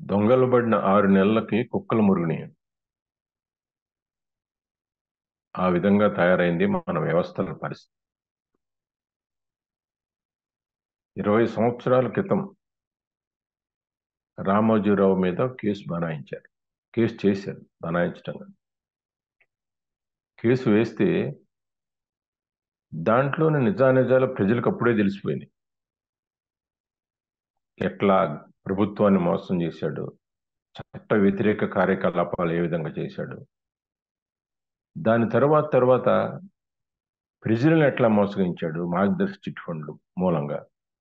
దొంగలు పడిన 6 నెలలకి కుక్కలు మురుగునీయి. ఆ విధంగా తయారైంది మన వ్యవస్థల పరిస్థితి. 20 సంవత్సరాల క్రితం రామోజీరావు మీద కేసు బనాయించారు. కేసు చేశారు. బనాయించటం కాదు. కేసు వేస్తే దాంట్లోని నిజానిజాలు ప్రజలకు అప్పుడే తెలిసిపోయినాయి. ఎట్లా ప్రభుత్వాన్ని మోసం చేశాడు, చట్ట వ్యతిరేక కార్యకలాపాలు ఏ విధంగా చేశాడు, దాని తర్వాత ప్రజలను ఎట్లా మోసగించాడు మార్గదర్శి చిట్ ఫండ్లు మూలంగా.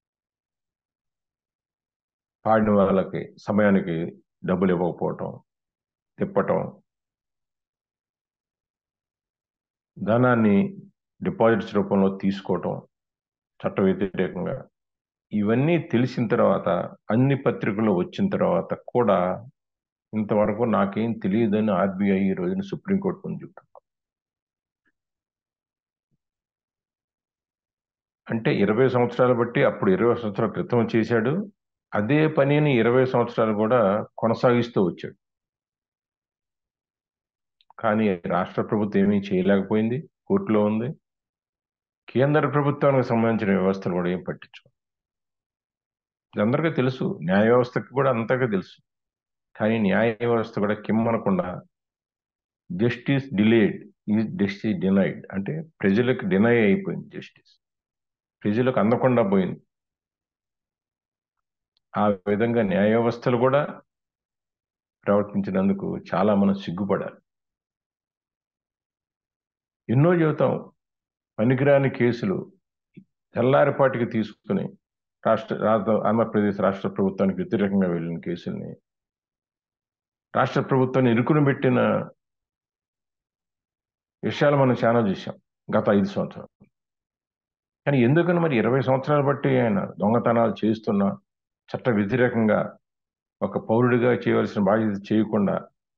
పాడిన వాళ్ళకి సమయానికి డబ్బులు ఇవ్వకపోవటం, తిప్పటం, ధనాన్ని డిపాజిట్స్ రూపంలో తీసుకోవటం చట్ట వ్యతిరేకంగా. ఇవన్నీ తెలిసిన తర్వాత, అన్ని పత్రికల్లో వచ్చిన తర్వాత కూడా ఇంతవరకు నాకేం తెలియదని ఆర్బీఐ ఈ రోజున సుప్రీంకోర్టు ముందు చెప్తుంది. అంటే 20 సంవత్సరాలు బట్టి అప్పుడు 20 సంవత్సరాల క్రితం చేశాడు. అదే పనిని 20 సంవత్సరాలు కూడా కొనసాగిస్తూ వచ్చాడు. కానీ రాష్ట్ర ప్రభుత్వం ఏమీ చేయలేకపోయింది. కోర్టులో ఉంది. కేంద్ర ప్రభుత్వానికి సంబంధించిన వ్యవస్థలు కూడా ఏం పట్టించు. ఇది అందరికీ తెలుసు. న్యాయ వ్యవస్థకి కూడా అంతగా తెలుసు. కానీ న్యాయ వ్యవస్థ కూడా కిమ్మనకుండా justice delayed is justice denied, అంటే ప్రజలకు డినై అయిపోయింది జస్టిస్. ప్రజలకు అందకుండా పోయింది. ఆ విధంగా న్యాయ వ్యవస్థలు కూడా ప్రవర్తించినందుకు చాలా మనం సిగ్గుపడాలి. ఎన్నో చెబుతాం, పనికిరాని కేసులు తెల్లారిపాటికి తీసుకుని ఆంధ్రప్రదేశ్ రాష్ట్ర ప్రభుత్వానికి వ్యతిరేకంగా వెళ్ళిన కేసుల్ని రాష్ట్ర ప్రభుత్వాన్ని ఇరుకుని పెట్టిన విషయాలు మనం చాలా చూసాం గత 5 సంవత్సరాలు. కానీ ఎందుకని మరి 20 సంవత్సరాలు బట్టి ఆయన దొంగతనాలు చేస్తున్నా చట్ట వ్యతిరేకంగా ఒక పౌరుడిగా చేయవలసిన బాధ్యత చేయకుండా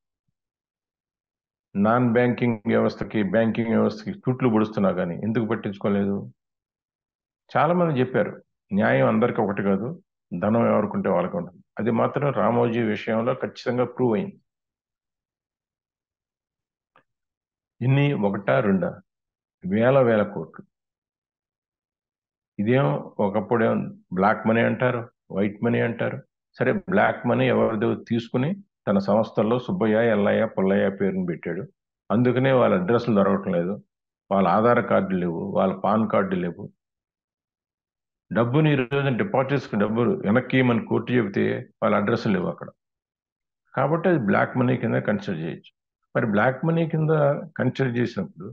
నాన్ బ్యాంకింగ్ వ్యవస్థకి బ్యాంకింగ్ వ్యవస్థకి చుట్లు పొడుస్తున్నా కానీ ఎందుకు పట్టించుకోలేదు? చాలా మంది చెప్పారు, న్యాయం అందరికీ ఒకటి కాదు, ధనం ఎవరుకుంటే వాళ్ళకి ఉంటుంది. అది మాత్రం రామోజీ విషయంలో ఖచ్చితంగా ప్రూవ్ అయింది. ఇన్ని ఒకటా రెండా, వేల కోట్లు. ఇదేం ఒకప్పుడేం బ్లాక్ మనీ అంటారు, వైట్ మనీ అంటారు. సరే, బ్లాక్ మనీ ఎవరిదో తీసుకుని తన సంస్థల్లో సుబ్బయ్య, ఎల్లయ్య, పుల్లయ్య పేరుని పెట్టాడు. అందుకనే వాళ్ళ అడ్రస్లు దొరకటం లేదు, వాళ్ళ ఆధార్ కార్డులు లేవు, వాళ్ళ పాన్ కార్డులు లేవు. డబ్బుని ఈరోజు డిపాజిట్స్కి డబ్బులు వెనక్కి మన కోర్టు చెబితే వాళ్ళ అడ్రస్లు లేవు అక్కడ. కాబట్టి అది బ్లాక్ మనీ కింద కన్సిడర్ చేయొచ్చు. మరి బ్లాక్ మనీ కింద కన్సిడర్ చేసినప్పుడు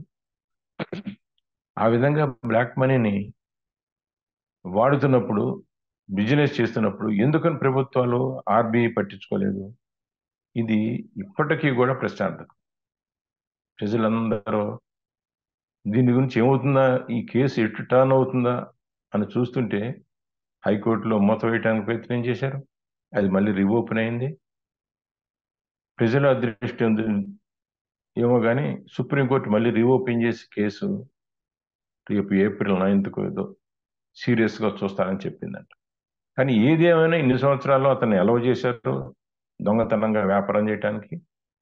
ఆ విధంగా బ్లాక్ మనీని వాడుతున్నప్పుడు, బిజినెస్ చేస్తున్నప్పుడు ఎందుకని ప్రభుత్వాలు ఆర్బీఐ పట్టించుకోలేదు? ఇది ఇప్పటికీ కూడా ప్రశ్నార్థకం. ప్రజలందరూ దీని గురించి ఏమవుతుందా, ఈ కేసు ఎటు టర్న్ అవుతుందా అని చూస్తుంటే హైకోర్టులో మూత వేయడానికి ప్రయత్నం చేశారు. అది మళ్ళీ రీఓపెన్ అయింది. ప్రజల అదృష్టి ఏమో కానీ సుప్రీంకోర్టు మళ్ళీ రీఓపెన్ చేసి కేసు రేపు ఏప్రిల్ 9th ఏదో సీరియస్గా చూస్తానని చెప్పిందంట. కానీ ఏది ఏమైనా ఇన్ని సంవత్సరాల్లో అతన్ని అలౌ చేశారు దొంగతనంగా వ్యాపారం చేయడానికి.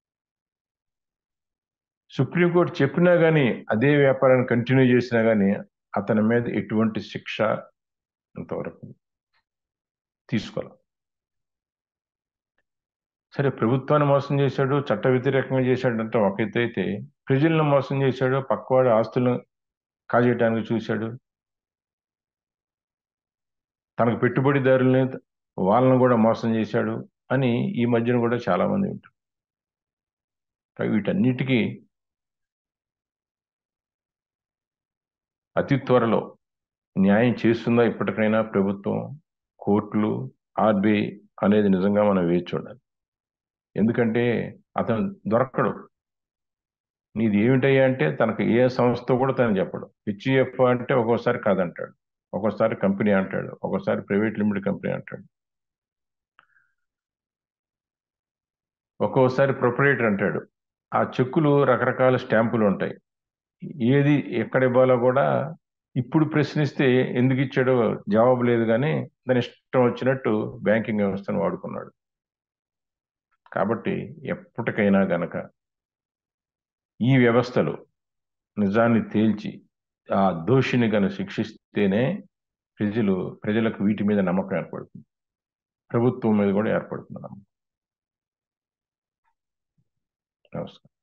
సుప్రీంకోర్టు చెప్పినా కానీ అదే వ్యాపారాన్ని కంటిన్యూ చేసినా కానీ అతని మీద ఎటువంటి శిక్ష అంతవరకు తీసుకోవాలి. సరే, ప్రభుత్వాన్ని మోసం చేశాడు, చట్ట వ్యతిరేకంగా చేశాడు అంటే ఒక ఎత్తు అయితే, ప్రజలను మోసం చేశాడు, పక్కవాడి ఆస్తులను కాజేయడానికి చూశాడు, తనకు పెట్టుబడిదారుల్ని వాళ్ళని కూడా మోసం చేశాడు అని ఈ మధ్యన కూడా చాలా మంది ఉంటారు. వీటన్నిటికీ అతి త్వరలో న్యాయం చేస్తుందా ఇప్పటికైనా ప్రభుత్వం, కోర్టులు, ఆర్బీఐ అనేది నిజంగా మనం వేచి చూడాలి. ఎందుకంటే అతను దొరకడు. నీది ఏమిటయ్యా అంటే తనకు ఏ సంస్థ కూడా తను చెప్పడు. హెచ్ఈఎఫ్ అంటే ఒక్కోసారి కాదంటాడు, ఒక్కోసారి కంపెనీ అంటాడు, ఒక్కోసారి ప్రైవేట్ లిమిటెడ్ కంపెనీ అంటాడు, ఒక్కోసారి ప్రొపరేటర్ అంటాడు. ఆ చెక్కులు రకరకాల స్టాంపులు ఉంటాయి. ఏది ఎక్కడ ఇవ్వాలో కూడా ఇప్పుడు ప్రశ్నిస్తే ఎందుకు ఇచ్చాడో జవాబు లేదు, కానీ దాని ఇష్టం వచ్చినట్టు బ్యాంకింగ్ వ్యవస్థను వాడుకున్నాడు. కాబట్టి ఎప్పటికైనా గనక ఈ వ్యవస్థలు నిజాన్ని తేల్చి ఆ దోషిని గన శిక్షిస్తేనే ప్రజలకు వీటి మీద నమ్మకం ఏర్పడుతుంది. ప్రభుత్వం మీద కూడా ఏర్పడుతుంది నమ్మకం. నమస్కారం.